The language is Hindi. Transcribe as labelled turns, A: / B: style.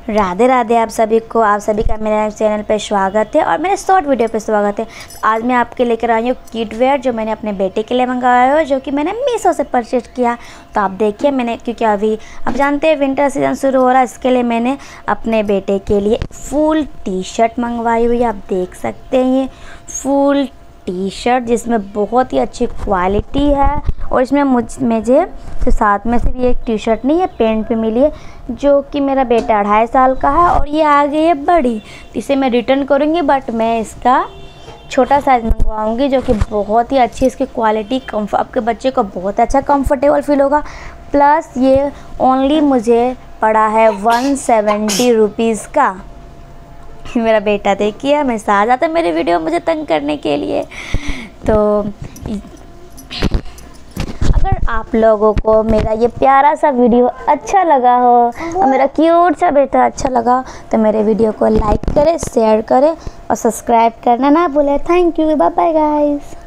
A: राधे राधे आप सभी को, आप सभी का मेरे चैनल पे स्वागत है और मेरे शॉर्ट वीडियो पे स्वागत है। तो आज मैं आपके लेकर आई हूँ किड वेयर जो मैंने अपने बेटे के लिए मंगाया है, जो कि मैंने मीशो से परचेज किया। तो आप देखिए, मैंने क्योंकि अभी आप जानते हैं विंटर सीजन शुरू हो रहा है, इसके लिए मैंने अपने बेटे के लिए फुल टी शर्ट मंगवाई हुई है। आप देख सकते हैं ये फुल टी शर्ट जिसमें बहुत ही अच्छी क्वालिटी है और इसमें मुझे तो साथ में सिर्फ ये एक टी शर्ट नहीं है, पैंट भी मिली है जो कि मेरा बेटा 2.5 साल का है और ये आ गई है बड़ी। इसे मैं रिटर्न करूँगी बट मैं इसका छोटा साइज़ मंगवाऊँगी जो कि बहुत ही अच्छी इसकी क्वालिटी आपके बच्चे को बहुत अच्छा कंफर्टेबल फील होगा। प्लस ये ओनली मुझे पड़ा है 170 रुपीज़ का। मेरा बेटा देखिए हमेशा आ जाता है मेरे वीडियो मुझे तंग करने के लिए। तो अगर आप लोगों को मेरा ये प्यारा सा वीडियो अच्छा लगा हो और मेरा क्यूट सा बेटा अच्छा लगा तो मेरे वीडियो को लाइक करें, शेयर करें और सब्सक्राइब करना ना भूलें। Thank you, bye bye guys.